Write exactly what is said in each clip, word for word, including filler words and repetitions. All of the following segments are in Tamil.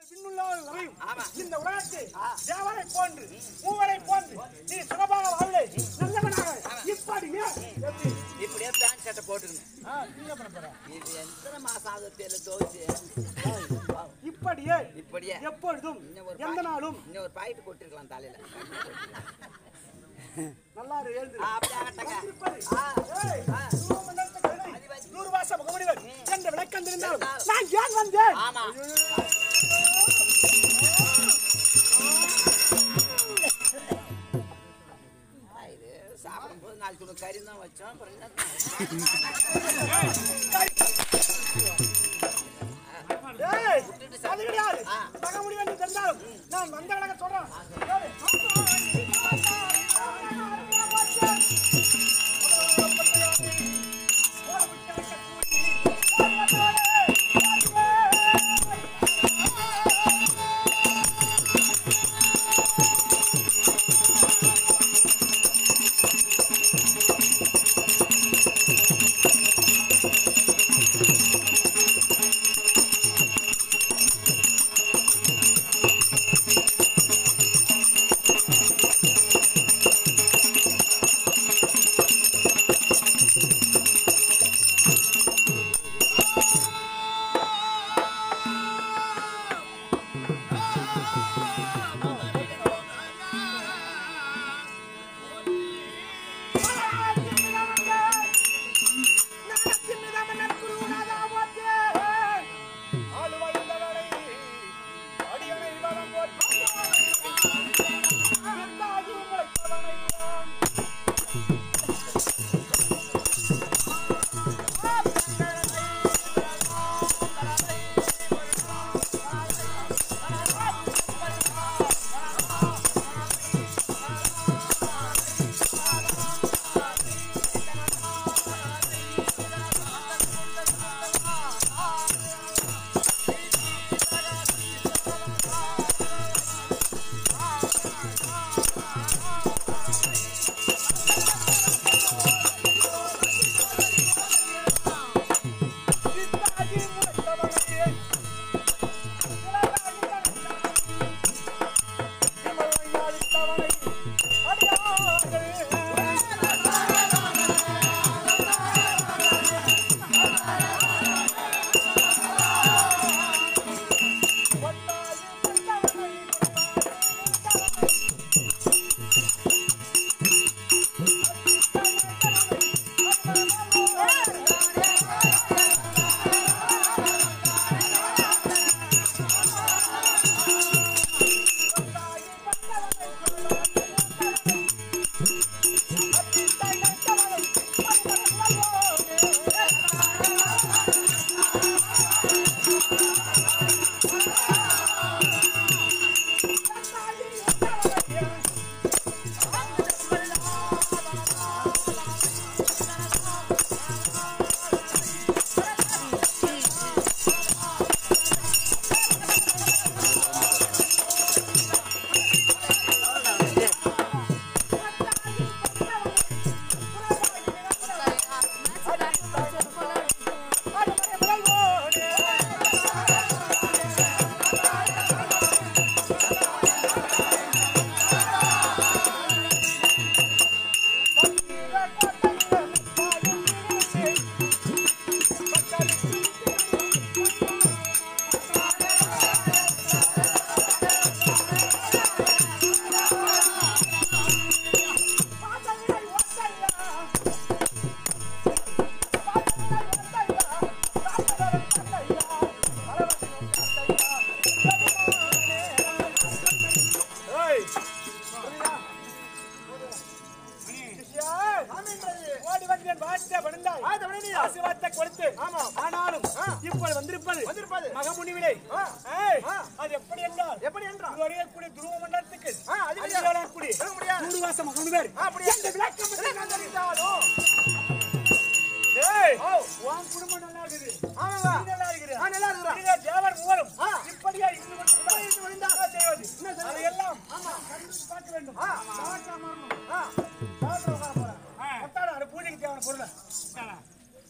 இந்த உலகத்தை தேவரை போன்று மூவரை போன்று நீ சுலபாக வாழ்வே நல்லவனாக இப்படியே இப்படியே பேண்ட் ஷர்ட்டை போட்டுக்கணும். என்ன பண்ண போற? இது எத்தனை மாசம் ஆகுது தெரியல தோச்சு. இப்படியே இப்படியே எப்பொழுதும் எந்த நாளும் இன்னும் ஒரு பாயிண்ட் போட்டுருக்கலாம் தலையில. நல்லா எழுந்து நூறு வாசம் முகமுடிவர் என்ற விளக்கம் தெரிந்தாலும் நான் ஏன் வந்தேன்? ஆமா இது சாப்பிடும் போது நாளைக்கு உனக்கு கறி தான் வச்சோம். அப்புறம் அது கிடையாது. முகமுடிவர் என்று தெரிந்தாலும் நான் வந்த விளக்கம் சொல்றேன்.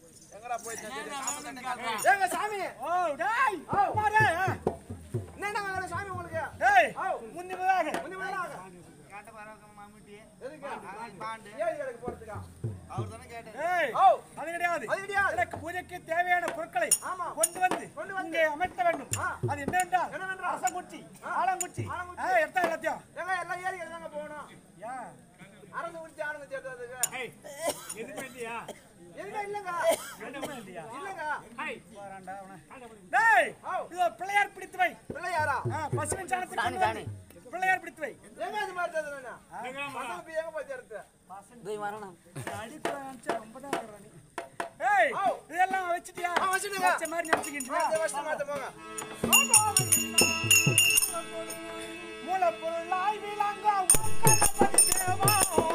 எங்க சாமி ஓ டேய் ஓ மாரே என்னடா ஏழு கடைக்கு போறதுக்கா? அவர் தானே கேட்டார். ஏய், ஓ, அது கிடையாது. அது கிடையாது. எனக்கு பூஜைக்கு தேவையான பொருட்களை ஆமா. கொண்டு வந்து கொண்டு வந்து இங்கே அமைக்க வேண்டும். ஆ. அது என்னவென்றால் என்னவென்றால்? அரசங்குச்சி, ஆலங்குச்சி. ஆலங்குச்சி. ஆ, எடுத்தா எல்லாத்தையும். ஏங்க எல்லாம் ஏறி தாங்க போகணும். ஏன்? அரங்க உச்சி ஆரங்க சேர்த்ததுக்கு. ஏய், எதுவுமே இல்லையா? எதுங்க இல்லங்க. எதுவுமே இல்லையா? இல்லங்க. ஏய், வரான்டா அவனை. டேய், ஓ. இதோ பிள்ளையார் பிடித்து வை. பிள்ளையாரா? ஆ, பசுவின் சாணத்தை கொண்டு வந்து பிள்ளையார் பிடித்து வை. எங்க இது மாதிரி தருதுண்ணா? பசங்க போய் எங்க போய் சேர்த்து? அடிக்கிறான்ச்சு, ரொம்ப தான் வர்றான் நீ. ஏய், ஓ. இதெல்லாம் வச்சிட்டியா? ஆ, வச்சிட்டேங்க. வச்ச மாதிரி நினைச்சுக்கிட்டு மாத்த வருஷம் மாத்த போங்க. மூலப்பொருளாய் விளங்க உக்கடபதி தேவா.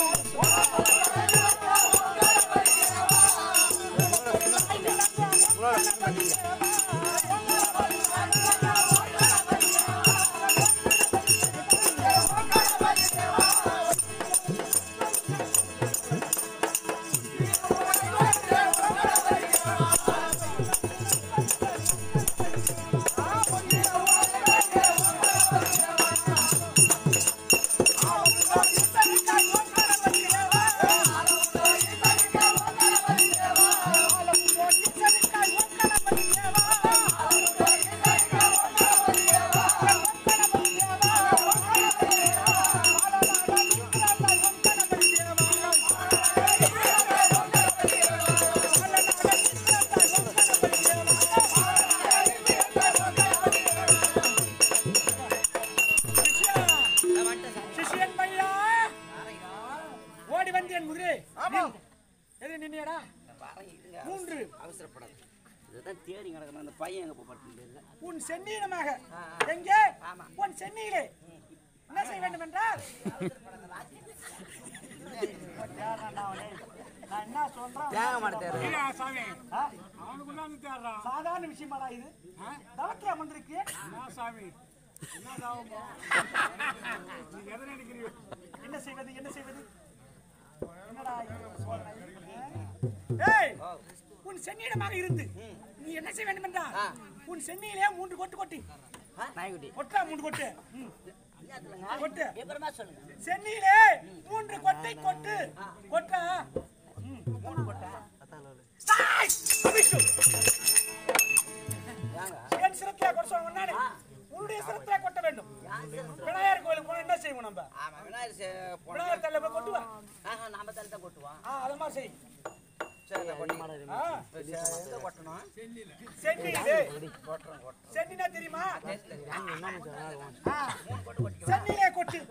சிஷ்யன் பையா, ஓடி வந்து என் குதிரை. ஆமா. எது நின்னியடா? வரேன், இருங்க. மூன்று. அவசரப்படாது. இதுதான் தேடி கிடக்கணும். அந்த பையன் எங்க போட்டு இல்லை. உன் சென்னீனமாக எங்கே? ஆமா. உன் சென்னியிலே என்ன செய்ய வேண்டும் என்றால் நான் என்ன சொல்றேன்? தேங்க மாட்டேன். ஆ? சாதாரண விஷயமாடா இது? தவத்திலே அமர்ந்திருக்கு. என்ன செய்வது என்ன செய்வது? என்னடா இது சொல்ற? ஏய், உன் சென்னியிடமாக இருந்து நீ என்ன செய்ய வேண்டும் என்றால் உன் சென்னியிலே மூன்று கொட்டு கொட்டி நாய்க்குட்டி. கொட்டா மூன்று கொட்டு. ம். கொட்டு. எப்பறமா சொல்லுங்க. சென்னியிலே மூன்று கொட்டை கொட்டு. கொட்டா. ம். மூணு கொட்டா. ஸ்டாய்! அபிஷு. ஏங்க? என் சிரத்திலே கொட்ட சொல்ல முன்னாடி உன்னுடைய சிரத்திலே கொட்ட வேண்டும். விநாயகர் கோயிலுக்கு போனா என்ன செய்வோம் நம்ம? ஆமா, விநாயகர் சே- போன- விநாயகர் தலையில போய் கொட்டுவா. ஆஹா, நாம தள்ளி தான் கொட்டுவோம். ஆ, அது மாதிரி செய். சரி, கொட்டி. ஆ, எங்க கொட்டணும்? சென்னியிலே கொட்டுறோம், கொட்டுறோம். சென்னினா தெரியுமா? ஆ, மூணு கொட்டு கொட்டி. சென்னியிலே கொட்டு.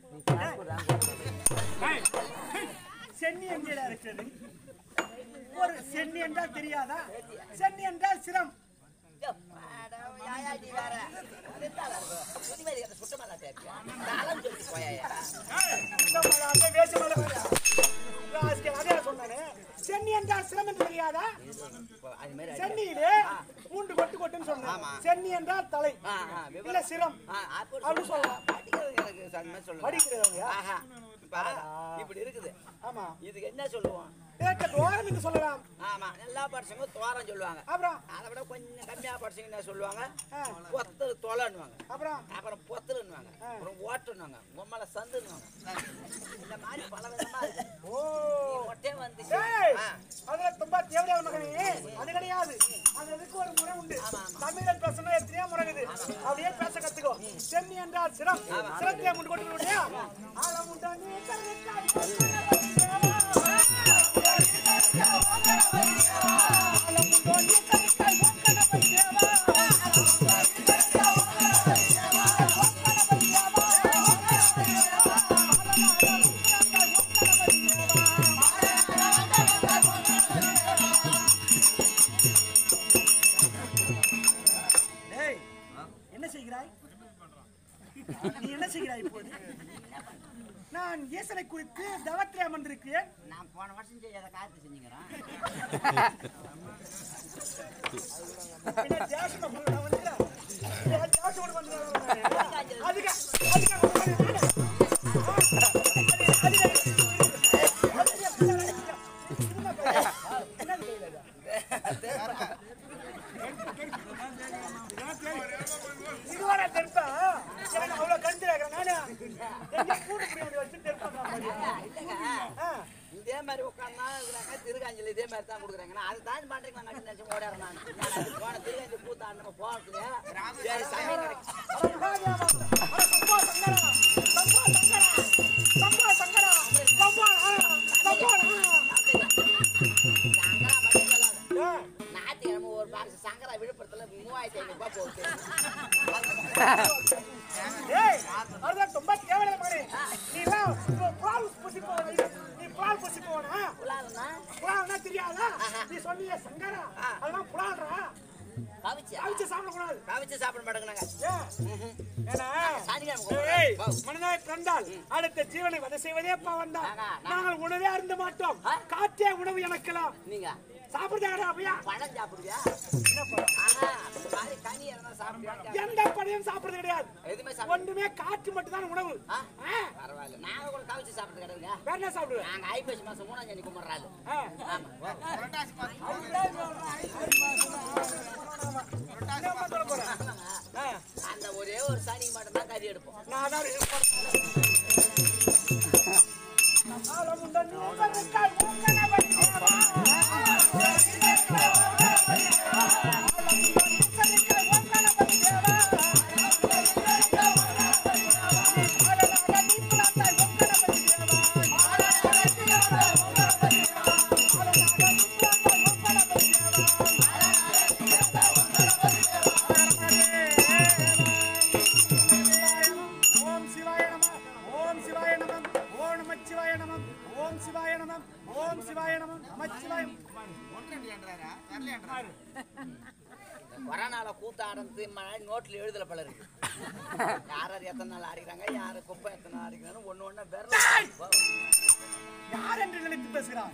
சென்னி எங்கே இருக்கிறது? ஒரு சென்னி என்றால் தெரியாதா? சென்னி என்றால் சிரம். மேடம், யாயா நீ வேற? அதுதான் வேற. துணிமணி கட்ட சுத்தமா தான் இருக்கியா? தாளம் சொல்லிட்டு போயாயா? சுத்தமல்லாத வேஷமல்ல. ராஸ்கல், அதே சொன்னானே. சென்னி என்றால் சிரம் என்று தெரியாதா? இப்போ அது மாதிரி சென்னியிலே மூன்று கொட்டு கொட்டுன்னு சொன்னேன். ஆமா. சென்னி என்றால் தலை ஆ, ஆ, இல்ல விவரம். சிரம். ஆ, அப்படி அப்படி சொல்லலாம். படிக்கிறது எனக்கு அந்த மாதிரி சொல்லுங்க. படிக்கிறவங்க. ஆஹா. பாரு, இப்படி இருக்குது. ஆமா. இதுக்கு என்ன சொல்லுவோம்? ஏற்ற துவாரம் என்று சொல்லலாம். ஆமா, எல்லா படிச்சவங்க தோரம் சொல்லுவாங்க. அப்புறம் அதை விட கொஞ்சம் கம்மியா படிச்சவங்க என்ன சொல்லுவாங்க? ஆ, பொத்தல் தொலைன்னுவாங்க. அப்புறம் அப்புறம் பொத்தலுன்னுவாங்க. அப்புறம் ஓட்டுன்னுவாங்க. உம்மல சந்துன்னுவாங்க. இந்த மாதிரி பல விதமா இருக்கு. ஓ, நீ ஒட்டே வந்து ஏய், அதுல ரொம்ப தேவையான மகனே, அது கிடையாது. அது அதுக்கு ஒரு முறை உண்டு. தமிழன் பேசணும் எத்தனையோ முறை இருக்குது. அப்படியே பேச கத்துக்கோ. சென்னி என்றால் சிரம். சிரத்திலே மூன்று கொட்டு கொட்டியா? ஆலமுண்டா நீ கருக்காய் ஆலமுண்டா நீ கருக்காய் ஒக்கடபதி தேவா. ஏய், என்ன செய்கிறாய்? நீ என்ன செய்கிறாய் இப்போது? நான் ஈசனை குறித்து தவத்திலே அமர்ந்திருக்கிறேன். நான் போன வருஷம் செய்யாத காத்து செஞ்சுக்கிறேன். என்ன தேசத்தை போய் நான் வந்துக்கிறேன். ஏன் தேசத்தோட வந்துக்கிறேன்? அதுக்கு அதுக்கு நான் வந்துக்கிறேன். அதுக்கு இதுவரை தெரிப்பா எனக்கு அவ்வளவு கண்டு நானு எங்க கூடு புரிய வச்சு தெரிப்பா. சங்கம்னா திருக்காஞ்சில இதே மாதிரி தான் கொடுக்குறாங்க. அது தான் பண்றீங்க நான் நினைச்சு ஓடாறேன் நான். போன திருக்காஞ்சி கூத்தாண்டு போறதுல சரி சாமி கிடைக்கும். ஞாயிற்றுக்கிழமை ஒரு பாக்ஸ் சங்கரா விழுப்புரத்துல மூவாயிரத்தி ஐநூறு ரூபாய் போகுது. தெரியாதா நீ சொன்னீங்க சங்கரா அதெல்லாம் புலாடுறா கவிச்சு கவிச்சு சாப்பிடக்கூடாது கவிச்சு சாப்பிட மாட்டேங்கிறாங்க. மனதாய் பிறந்தால் அடுத்த ஜீவனை வதை செய்வதே பாவம் தான். நாங்கள் உணவே அருந்த மாட்டோம். காற்றே உணவு எனக்கலாம். நீங்க சாப்பிடுறா பழம் சாப்பிடுவியா? கனி எதனா சாப்பிடுவியா? எந்த பழையும் சாப்பிடுறது கிடையாது. எதுவுமே ஒன்றுமே காற்று மட்டும் தான் உணவு. பரவாயில்ல. நாங்க கூட கவிச்சு சாப்பிடுறது கிடையாதுங்க. வேற என்ன சாப்பிடுவேன்? நாங்க ஐப்பசி மாசம் மூணாம் தேதி கும்பிடுறாரு. அந்த ஒரே ஒரு சனி மட்டும் தான் கறி எடுப்போம். நான் தான் கொரோனால கூத்த ஆரம்பித்து நோட்ல எழுதல பல இருக்கு. யார் யார் எத்தனை நாள் ஆடிக்கிறாங்க, யாரு குப்பை எத்தனை நாள் ஆடிக்கிறாங்க ஒண்ணு ஒண்ணு பேர் யார் என்று நினைத்து பேசுகிறான்.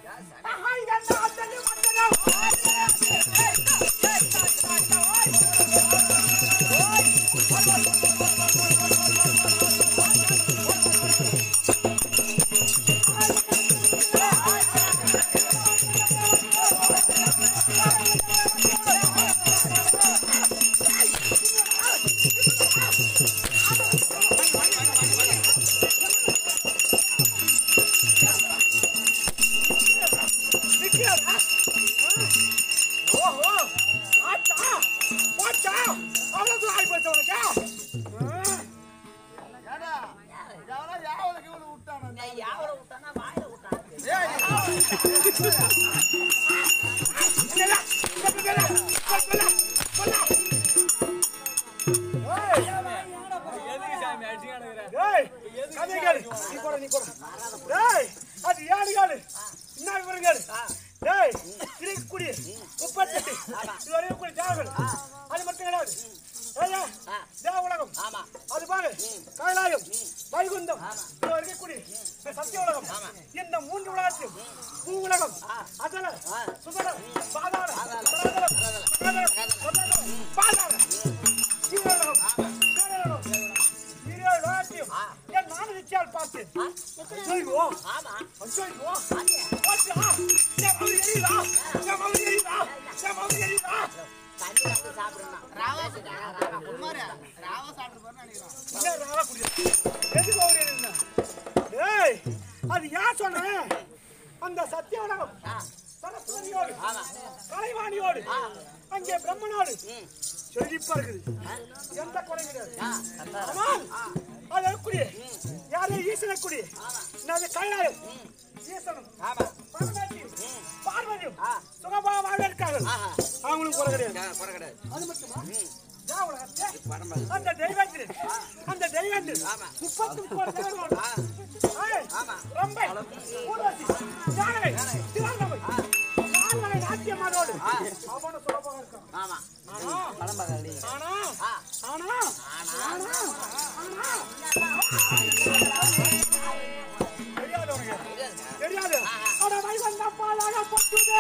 இந்த மூன்று உலகத்தில் பூ உலகம், அதல, சுதல, பாதாள, பாதாள, என் நாடு நிச்சயால் பார்த்தேன். அது யார் சொன்ன? அந்த சத்திய உலகம் சரஸ்வதியோடு கலைவாணியோடு அங்கே பிரம்மனோடு செழிப்பா இருக்குது. எந்த குறை கிடையாது. ஆனால் அது எப்படி யாரு ஈசனக்குடி அது கைலாயம் ஈசனும் பார்வதியும் சுகபாவாக இருக்காங்க. அவங்களும் குறை கிடையாது. அது மட்டுமா அந்த தெய்வத்தில் அந்த தெய்வத்தில் முப்பத்தி முப்பது தேவர்களோடு ரொம்ப ஊர்வசி ஜானவை திருவண்ணாமலை நால்வகை நாட்டியமானோடு அவனு சுலபமாக இருக்கான். ஆனா ஆனா ஆனா ஆனா தெரியாது உனக்கு தெரியாது. அட வைவந்த பாலாக பட்டுதே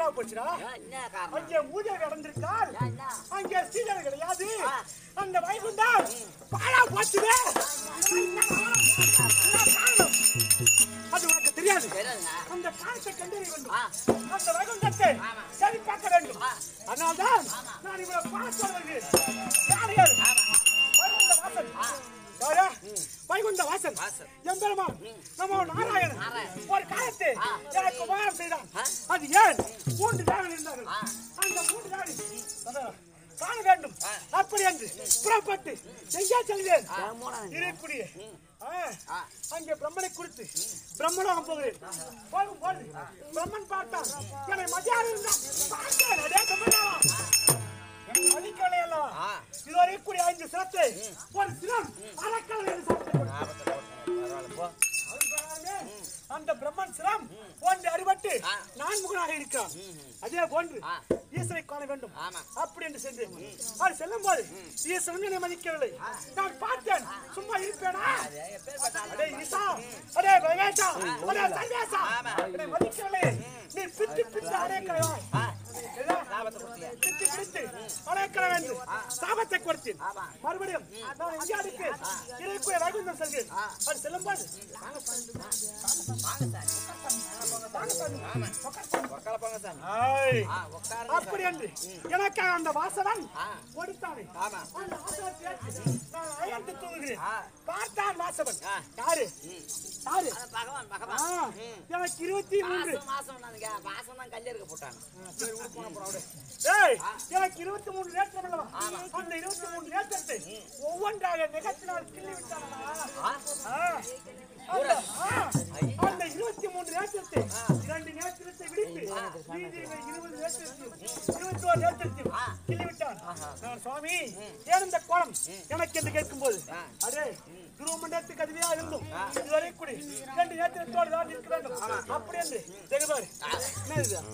போச்சுடா என்ன காரணம் அங்கே மூதேவி அடைஞ்சிருக்கார் என்ன அங்கே சீதர் கிடையாது அந்த வைகுண்டம் பாழா போச்சுதே அது உனக்கு தெரியாது தெரியாதுங்க அந்த காலத்தை கண்டறிய வேண்டும் ஆ. அந்த வைகுண்டத்தை சரி பார்க்க வேண்டும் ஆ. அதனால்தான் நான் இவ்வளவு பார்த்து வருகிறேன் யார் யார் வைகுண்ட வாசன் யாரா வைகுண்ட வாசன் வாசன். எம்பெருமான் நம்ம நாராயணன் நாராயணன். ஒரு காலத்தை எனக்கு உபகாரம் செய்தான் அது ஏன் மூன்று தேவன் இருந்தார்கள் அந்த மூன்று தேவன் காண வேண்டும் அப்படி என்று புறப்பட்டு எங்கே செல்கிறேன் இருக்கக்கூடிய அங்கே பிரம்மனை குறித்து பிரம்மலோகம் போகிறேன் போகும் போது பிரம்மன் பார்த்தான் என்னை மதியாக இருந்தான் பார்த்தேன் அடே பிரம்மனாவா மதிக்கவில்லை அல்லவா இது இருக்கக்கூடிய ஐந்து சிரத்தை ஒரு சிரம் அறக்கலை என்று சாப்பிட்டு அந்த பிரம்மன் சிரம் ஒன்று அறுபட்டு நான் முகனாக இருக்கிறான் அதே போன்று ஈஸ்வரை காண வேண்டும் அப்படி என்று சென்றேன் அது செல்லும் போது ஈஸ்வரன் என்னை மதிக்கவில்லை நான் பார்த்தேன் சும்மா இருப்பேனா அடே ஈசா அடே பகேஷா அடே சர்வேசா என்னை மதிக்கவில்லை நீ பித்து பித்து அடைக்கலைவாய் பித்து பித்து அடைக்கல வேண்டும் சாபத்தை கொடுத்தேன் மறுபடியும் நான் இந்தியாவுக்கு இருக்கக்கூடிய வைகுண்டம் செல்கிறேன் அது செல்லும் போது அப்படி என்று எனக்கு அந்த வாசவன் கொடுத்தானே அந்த வாசவத்தை ஏற்று நான் அயர்ந்து தூங்குகிறேன் பார்த்தான் வாசவன் யாரு யாரு பகவான் பகவான் எனக்கு இருபத்தி மூன்று மாசம் மாசம் தான் கல்யாணம் போட்டாங்க எனக்கு இருபத்தி மூன்று நேற்றம் அல்லவா அந்த இருபத்தி மூன்று நேற்றத்தை ஒவ்வொன்றாக நிகழ்த்தினால் கிள்ளி விட்டானா அந்த இருபத்தி மூன்று நேற்றத்தை இரண்டு நேற்றத்தை விடுத்து இருபது நேற்றத்தையும் இருபத்தி ஒரு நேற்றத்தையும் கிள்ளிவிட்டான் நான் சுவாமி ஏன் இந்த கோலம் எனக்கு என்று கேட்கும் போது அதே துருவமண்டலத்துக்கு அதுவே இருந்தும் இதுவரை கூடி இரண்டு நேற்றத்தோடு தான் இருக்க வேண்டும் அப்படி என்று ஜெகபாரு என்ன